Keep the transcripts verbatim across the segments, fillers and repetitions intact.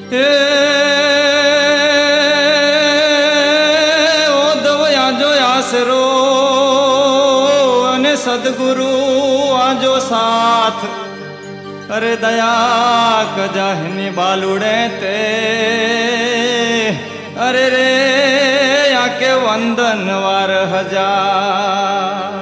हे ओ दवया जो आसरो अने सदगुरु आजो साथ। अरे दया कजाहनी बालुड़े ते अरे रे आके वंदन वार हजार।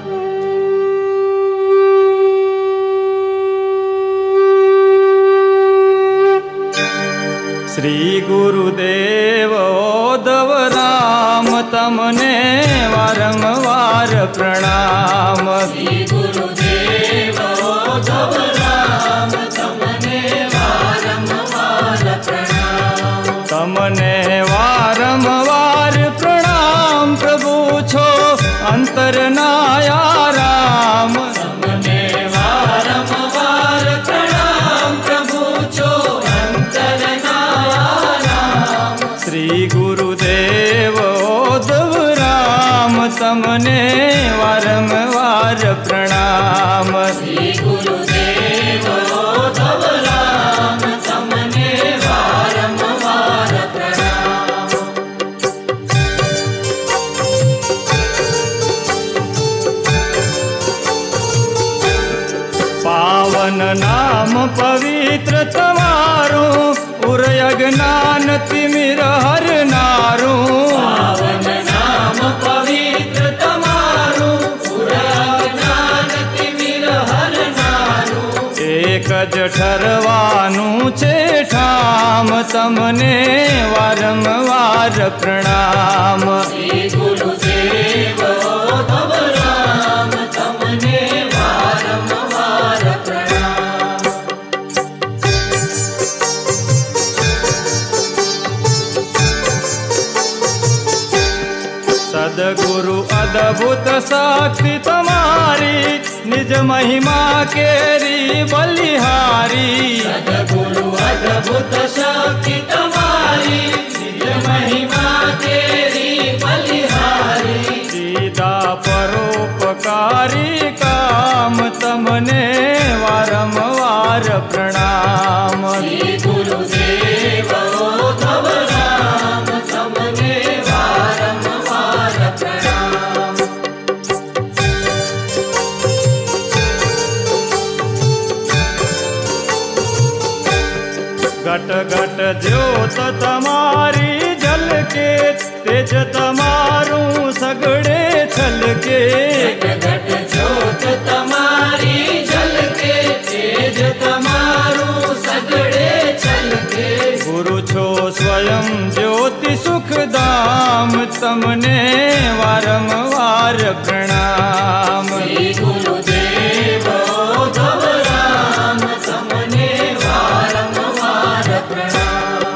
श्री गुरुदेव ओधव राम तमने वारंवार प्रणाम। श्री गुरुदेव ओधव राम तमने वारंवार प्रणाम। तमने वारंवार प्रणाम प्रभु छो अंतर नाया राम। तमने वारंवार प्रणाम प्रभु छो अंतर नाया राम। श्री गुरुदेव ओधव राम तमने वारंवार प्रणाम। श्री गुरुदेव ओधव राम तमने वारंवार प्रणाम। पावन नाम पवित्र तमारो उरय ज्ञान तिमिर हर नारो। पावन नाम पवित्र तमारो उरय ज्ञान तिमिर हर नारो। एक ज ठरवानु छे ठाम तमने वारंवार प्रणाम। श्री गुरुदेव ओधव राम तमने वारंवार प्रणाम। सदगुरु अद्भुत शक्ति तुम्हारी निज महिमा केरी बलिहारी। सद्गुरु अद्भुत शक्ति तुम्हारी निज महिमा तेरी बलिहारी। सीधा परोपकारी काम तमने वारंवार प्रणाम। श्री गुरुदेव ओधव राम तमने वारंवार प्रणाम। घट घट ज्योत तमारी जल के तेज तमारू सगड़े छल के। घट घट ज्योत तमारी जल के तेज तमारू सगड़े छल के। गुरु छो स्वयं ज्योति सुख धाम तमने वारंवार प्रणाम। श्री गुरुदेव ओधव राम तमने वारंवार प्रणाम।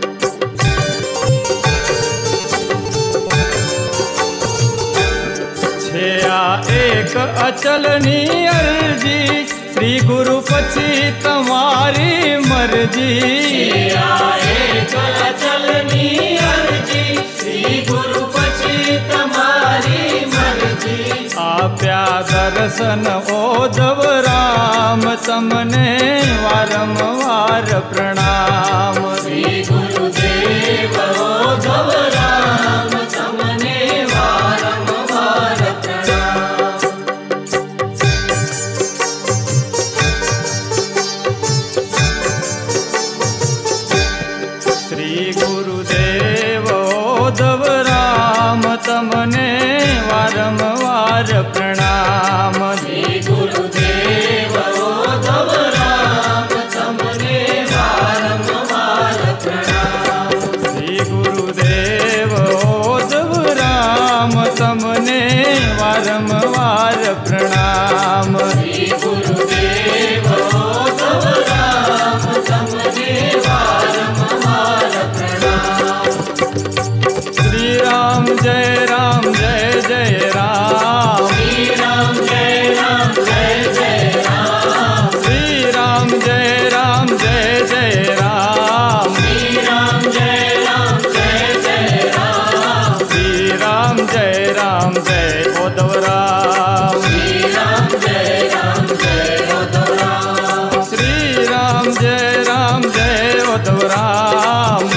छेया एक अचलनी अर्जी श्री गुरु पछी तमारी मर्जी। एक अचलनी अर्जी श्री गुरु पछी तमारी मर्जी। आप्या दर्शन ओधव राम तमने वारंवार प्रणाम। श्री गुरुदेव ओधव राम तमने वारंवार प्रणाम। श्री गुरुदेव ओधव राम तमने वारंवार प्रणाम। श्री गुरुदेव ओधव राम तमने वारंवार प्रणाम। श्री गुरुदेव ओधव राम तमने वारंवार प्रणाम। श्री गुरुदेव ओधव राम तमने वारंवार प्रणाम। ઓધવ રામ